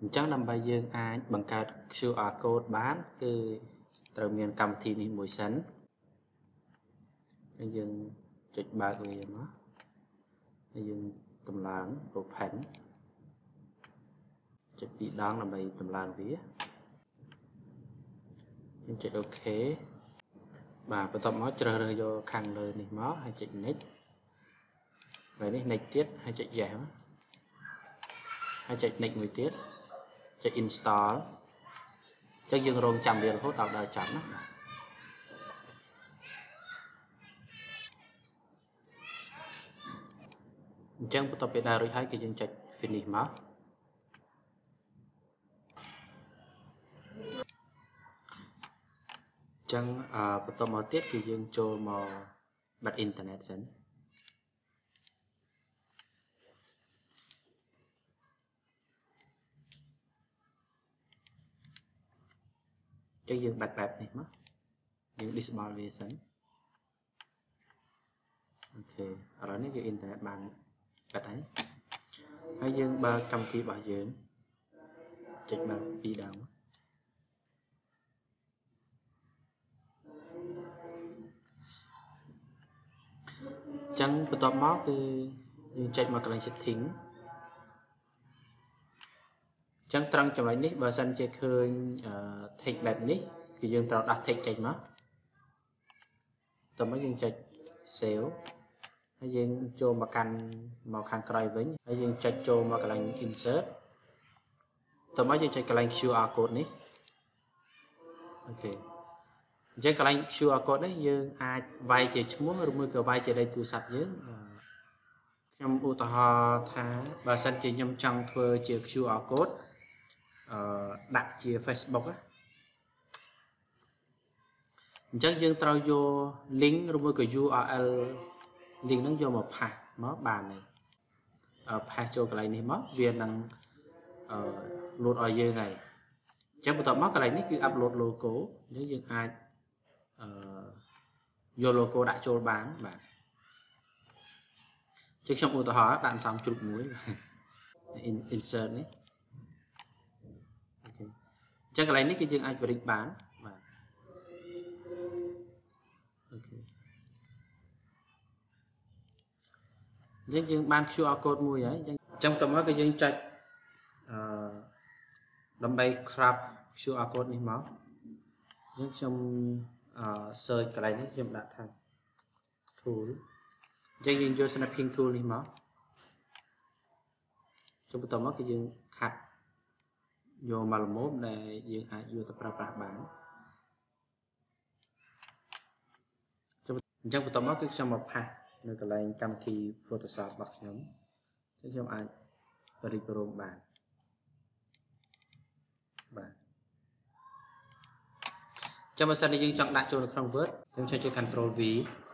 Chẳng nằm bây giờ ai bằng cách QR code bán cứត្រូវមានកម្មវិធីនេះមួយសិនហើយយើងចុចបើកវាមកហើយយើងតម្លើង open ចុចពីរដងដើម្បីតម្លើងវាយើងចុច OK បាទបន្ទាប់មកជ្រើសរើសយកខាងលើនេះមកហើយចុច next ហើយនេះ next ទៀតហើយចុច yes ហើយចុច next មួយទៀតចុច install ចឹងយើងរងចាំវារហូតដល់ដល់ចប់ណាអញ្ចឹងបន្ទាប់ពីដើររួចហើយគឺយើងចុច finish មកចឹងបន្ទាប់មកទៀតគឺយើងចូលមកបិទអ៊ីនធឺណិតសិនចឹងយើងបិទបែបនេះមកយើង disable វាសិនអូខេឥឡូវនេះគឺអ៊ីនធឺណិតបានបិទហើយយើងបើកកម្មវិធីរបស់យើងចុចបើកពីរដងចឹងបន្ទាប់មកគឺយើងចុចមកកន្លែង setting ចឹងត្រង់ចំណុចនេះបើសិនជាឃើញ text បែបនេះគឺយើងត្រូវដាក់ text ចេញមកតោះមកយើងចុច save ហើយយើងចូលមកកាន់មកខាងក្រោយវិញហើយយើងចុចចូលមកកន្លែង insert តោះមកយើងចុចកន្លែង QR code នេះអូខេអញ្ចឹងកន្លែង QR code នេះយើងអាចវាយជាឈ្មោះឬមួយក៏វាយជាលេខទូរស័ព្ទយើងខ្ញុំឧទាហរណ៍ថាបើសិនជាខ្ញុំចង់ធ្វើជា QR code ដាក់ជា Facebook អញ្ចឹងយើងត្រូវយក link ឬមួយក៏ URL link ហ្នឹងយកមកផាសមកបានហើយផាសចូលកន្លែងនេះមកវានឹងload ឲ្យយើងហើយអញ្ចឹងបន្ទាប់មកកន្លែងនេះគឺ upload logo អញ្ចឹងយើងអាចយក logo ដាក់ចូលបានបាទជាខ្ញុំឧទាហរណ៍ដាក់សំជ្រុកមួយ insert នេះអូខេអញ្ចឹងកន្លែងនេះគឺយើងអាចបរិចបានបាទអូខេយើងបាន QR code មួយហើយអញ្ចឹងបន្ទាប់មកគឺយើងចុចដើម្បី crop QR code នេះមកខ្ញុំ search កន្លែងនេះខ្ញុំដាក់ថា tool អញ្ចឹងយើងយក snapping tool នេះមកចុះបន្ទាប់មកគឺយើងខាត់យកមកល្មមដែលយើងអាចយកទៅប្រើប្រាស់បានអញ្ចឹងបន្ទាប់មកគឺខ្ញុំមកផាសនៅកន្លែងកម្មវិធី Photoshop របស់ខ្ញុំអញ្ចឹងខ្ញុំអាចបរិចប្រមបានបាទចាំបើសិនជាយើងចង់ដាក់ចូលនៅក្នុង Word ខ្ញុំចុច Ctrl V